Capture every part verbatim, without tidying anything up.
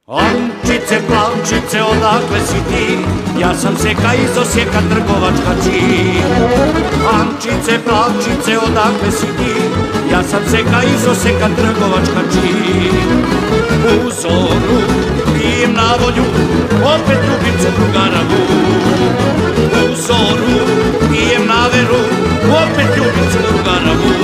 Ančice, plavčice, odakle si ti? Ja sam Seka iz Osijeka, trgovačka čin. Ančice, plavčice, odakle si ti? Ja sam Seka iz Osijeka, trgovačka čin. U zoru pijem na volju, opet ljubicu drugaravu. U zoru pijem na veru, opet ljubicu drugaravu.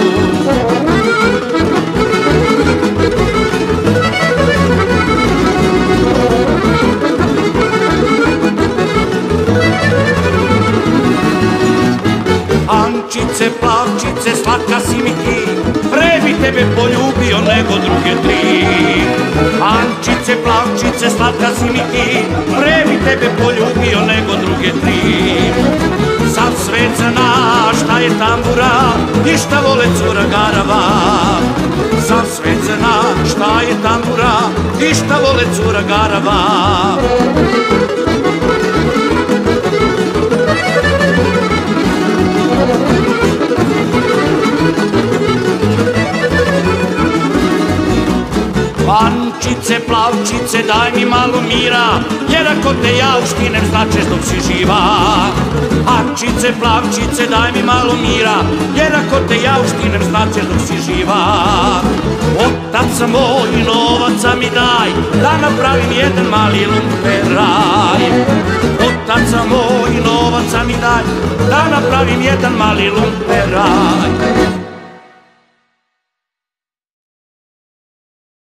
Ančice, plavčice, slatka si mi ti, pre bi tebe poljubio nego druge tri. Ančice, plavčice, slatka si mi ti, pre bi tebe poljubio nego druge tri. Sav svet zna šta je tambura i šta vole cura garava. Sav svet zna šta je tambura i šta vole cura garava. Ančice, plavčice, daj mi malo mira, jer ako te ja uskinem značeš dok si živa. Ančice, plavčice, daj mi malo mira, jer ako te ja uskinem značeš dok si živa. Otaca moj, novaca mi daj, da napravim jedan mali lumperaj. Otaca moj, novaca mi daj, da napravim jedan mali lumperaj.